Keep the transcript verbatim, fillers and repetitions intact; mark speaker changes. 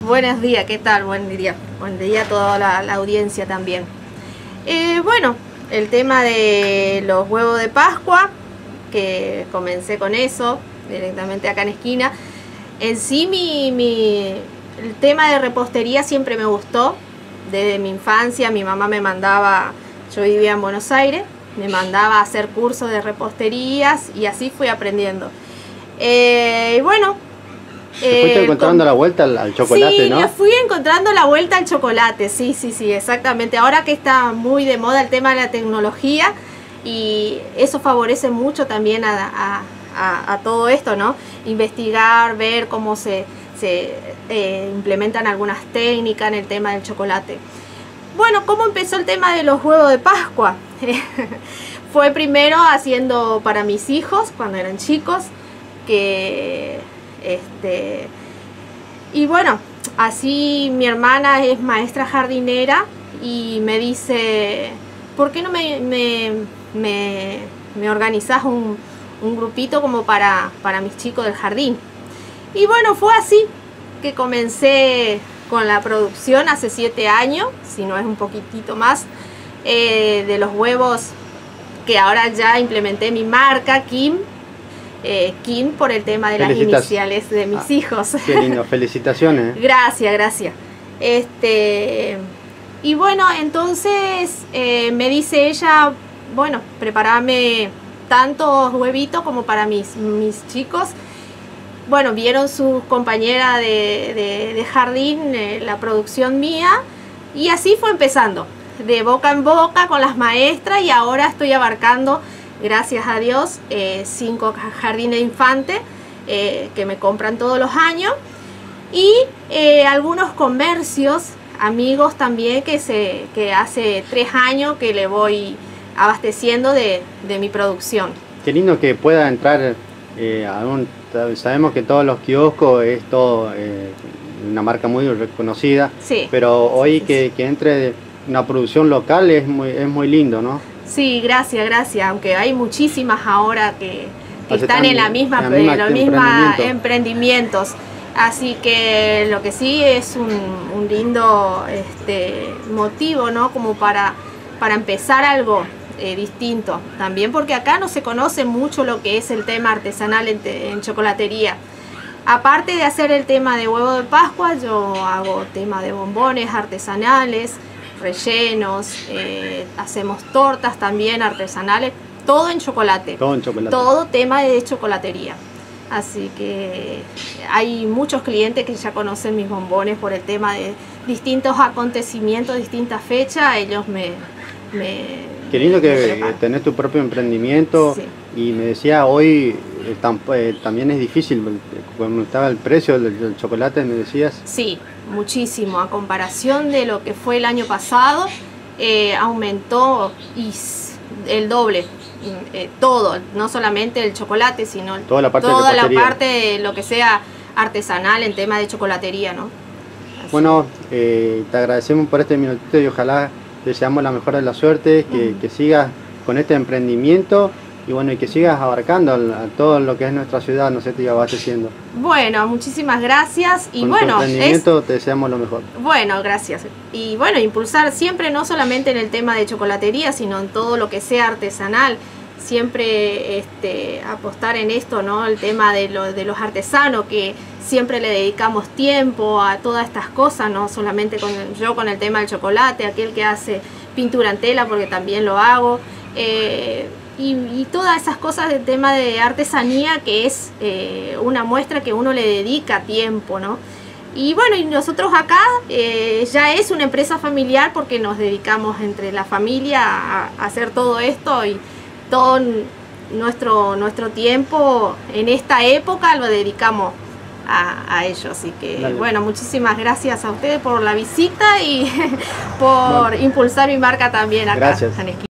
Speaker 1: Buenos días, ¿qué tal? Buen día. Buen día a toda la, la audiencia también. Eh, bueno, el tema de los huevos de Pascua, que comencé con eso, directamente acá en esquina. En sí, mi, mi, el tema de repostería siempre me gustó. Desde mi infancia, mi mamá me mandaba, yo vivía en Buenos Aires, me mandaba a hacer cursos de reposterías y así fui aprendiendo. Eh, y bueno,
Speaker 2: Te fuiste
Speaker 1: eh,
Speaker 2: encontrando
Speaker 1: con...
Speaker 2: la vuelta al, al chocolate,
Speaker 1: sí,
Speaker 2: ¿no?
Speaker 1: le fui encontrando la vuelta al chocolate, sí, sí, sí, exactamente. Ahora que está muy de moda el tema de la tecnología y eso favorece mucho también a, a, a, a todo esto, ¿no? Investigar, ver cómo se, se eh, implementan algunas técnicas en el tema del chocolate. Bueno, ¿cómo empezó el tema de los huevos de Pascua? Fue primero haciendo para mis hijos cuando eran chicos, que este y bueno, así mi hermana es maestra jardinera y me dice, ¿por qué no me, me, me, me organizás un, un grupito como para, para mis chicos del jardín? Y bueno, fue así que comencé con la producción hace siete años, si no es un poquitito más, eh, de los huevos, que ahora ya implementé mi marca, Kim. Eh, Kim, por el tema de las iniciales de mis ah, hijos.
Speaker 2: Qué lindo, felicitaciones.
Speaker 1: Gracias, gracias. Este, y bueno, entonces eh, me dice ella, bueno, prepárame tantos huevitos como para mis, mis chicos. Bueno, vieron sus compañeras de, de, de jardín, eh, la producción mía, y así fue empezando, de boca en boca con las maestras, y ahora estoy abarcando, gracias a Dios, eh, cinco jardines de infantes eh, que me compran todos los años, y eh, algunos comercios, amigos también, que, se, que hace tres años que le voy abasteciendo de, de mi producción.
Speaker 2: Qué lindo que pueda entrar eh, a un, sabemos que todos los kioscos es todo eh, una marca muy reconocida,
Speaker 1: sí,
Speaker 2: pero hoy
Speaker 1: sí,
Speaker 2: que,
Speaker 1: sí.
Speaker 2: que entre una producción local es muy, es muy lindo, ¿no?
Speaker 1: Sí, gracias, gracias, aunque hay muchísimas ahora que, que están en la misma,
Speaker 2: en la misma,
Speaker 1: en la misma emprendimientos, así que lo que sí es un, un lindo este, motivo, ¿no? Como para, para empezar algo eh, distinto, también porque acá no se conoce mucho lo que es el tema artesanal en, en chocolatería. Aparte de hacer el tema de huevo de Pascua, yo hago tema de bombones artesanales, rellenos, eh, hacemos tortas también artesanales, todo en chocolate,
Speaker 2: todo en chocolate,
Speaker 1: todo tema de chocolatería. Así que hay muchos clientes que ya conocen mis bombones por el tema de distintos acontecimientos, distintas fechas, ellos me... me
Speaker 2: Qué lindo que tenés tu propio emprendimiento, sí. Y me decía hoy eh, también es difícil, cuando estaba el precio del, del chocolate me decías.
Speaker 1: Sí, muchísimo, a comparación de lo que fue el año pasado, eh, aumentó y el doble, eh, todo, no solamente el chocolate, sino
Speaker 2: toda la parte,
Speaker 1: toda
Speaker 2: de,
Speaker 1: la parte de lo que sea artesanal en tema de chocolatería, ¿no? Así.
Speaker 2: Bueno, eh, te agradecemos por este minutito y ojalá deseamos la mejor de la suerte, que, uh-huh. que sigas con este emprendimiento y bueno, y que sigas abarcando a, a todo lo que es nuestra ciudad, no sé, te abasteciendo.
Speaker 1: Bueno, muchísimas gracias y
Speaker 2: con
Speaker 1: bueno,
Speaker 2: tu emprendimiento
Speaker 1: es,
Speaker 2: te deseamos lo mejor.
Speaker 1: Bueno, gracias. Y bueno, impulsar siempre, no solamente en el tema de chocolatería, sino en todo lo que sea artesanal, siempre este, apostar en esto, ¿no? El tema de, lo, de los artesanos, que siempre le dedicamos tiempo a todas estas cosas, no solamente con el, yo con el tema del chocolate, aquel que hace pintura en tela, porque también lo hago, eh, y, y todas esas cosas del tema de artesanía, que es eh, una muestra que uno le dedica tiempo, ¿no? Y bueno, y nosotros acá eh, ya es una empresa familiar porque nos dedicamos entre la familia a, a hacer todo esto y todo nuestro, nuestro tiempo en esta época lo dedicamos a, a ello. Así que Dale. Bueno, muchísimas gracias a ustedes por la visita y por bueno. impulsar mi marca también acá.
Speaker 2: Gracias.
Speaker 1: En